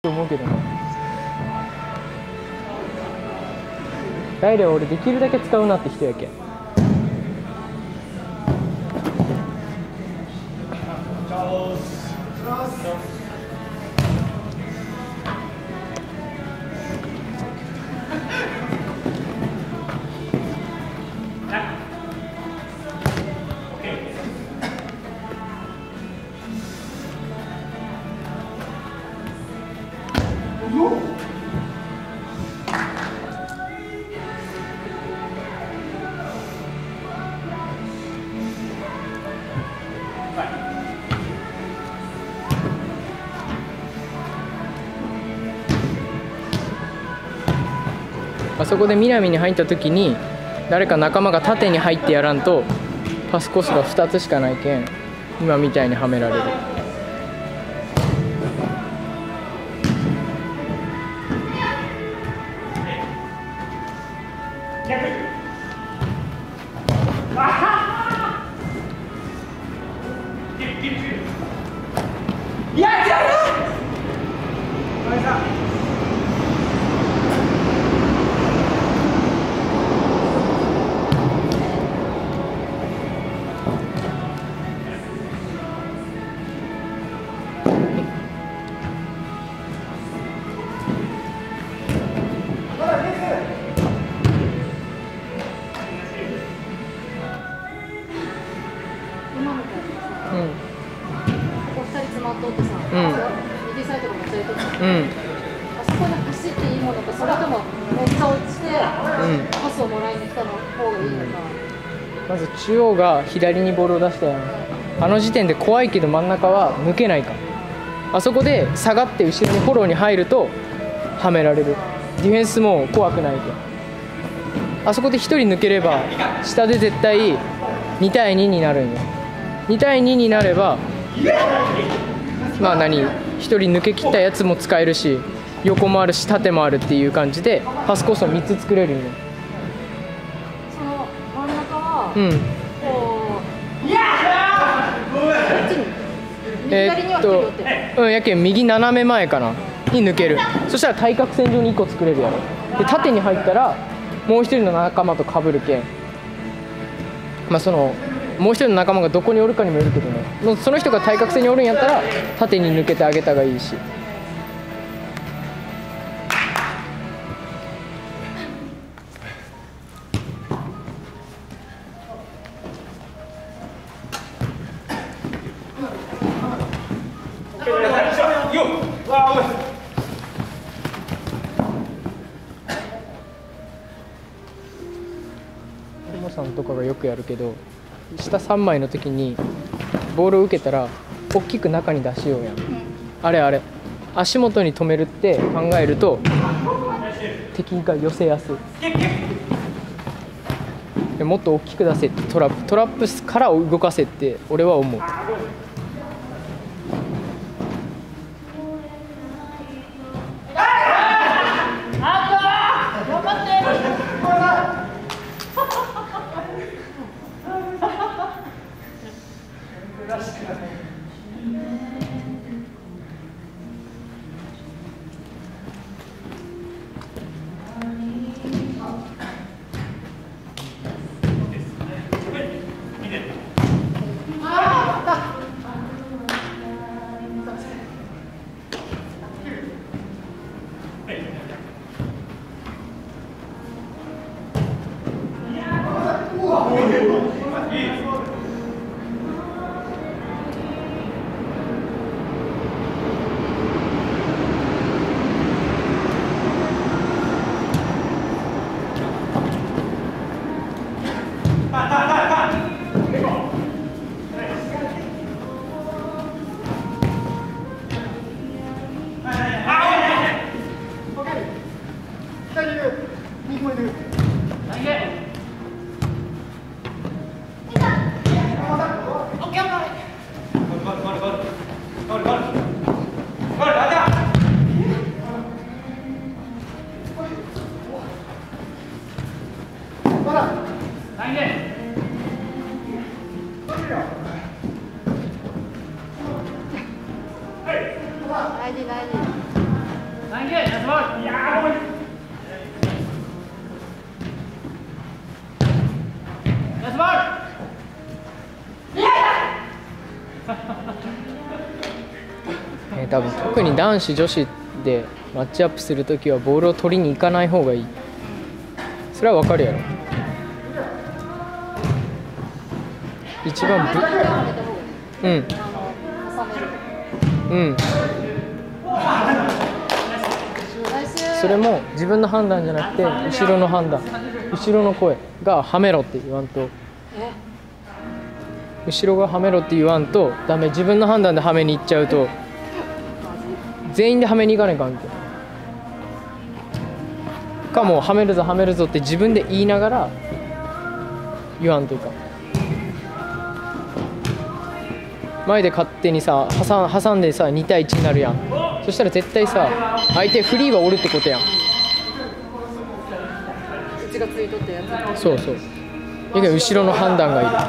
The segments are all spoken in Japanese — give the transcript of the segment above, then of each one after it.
と思うけどね。ダイレは俺できるだけ使うなって人やけん。あそこで南に入った時に誰か仲間が縦に入ってやらんとパスコースが2つしかないけん今みたいにはめられる。 あそこに走っていいものか、それとも大きさ落ちてパスをもらいに来たの方がいいのか。 まず中央が左にボールを出したやん。あの時点で怖いけど真ん中は抜けないから、あそこで下がって後ろにフォローに入るとはめられる。ディフェンスも怖くないけん、あそこで1人抜ければ下で絶対2対2になるんよ。2対2になればまあ1人抜け切ったやつも使えるし横もあるし縦もあるっていう感じでパスコースを3つ作れるんよ。 その真ん中は、 うん、やけん右斜め前かなに抜ける。そしたら対角線上に1個作れるやろ。で縦に入ったらもう1人の仲間と被るけん、まあそのもう1人の仲間がどこにおるかにもよるけどね、その人が対角線におるんやったら縦に抜けてあげたがいいし。モさんとかがよくやるけど、下3枚の時にボールを受けたら大きく中に出しようやん、あれ足元に止めるって考えると敵が寄せやすい。もっと大きく出せってトラップから動かせって俺は思う。 多分特に男子女子でマッチアップするときはボールを取りに行かない方がいい。それはわかるやろ。一番うん。うん。それも自分の判断じゃなくて後ろの判断、後ろの声がはめろって言わんと、後ろがはめろって言わんとダメ。自分の判断ではめに行っちゃうと全員ではめに行かない関係かも、はめるぞはめるぞって自分で言いながら言わんというか、前で勝手にさ挟んでさ2対1になるやん。そしたら絶対さ相手フリーはおるってことやん。 うちがついとったやつ。 そうそう。だけど後ろの判断がいる。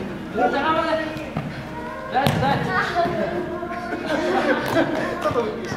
ちょっと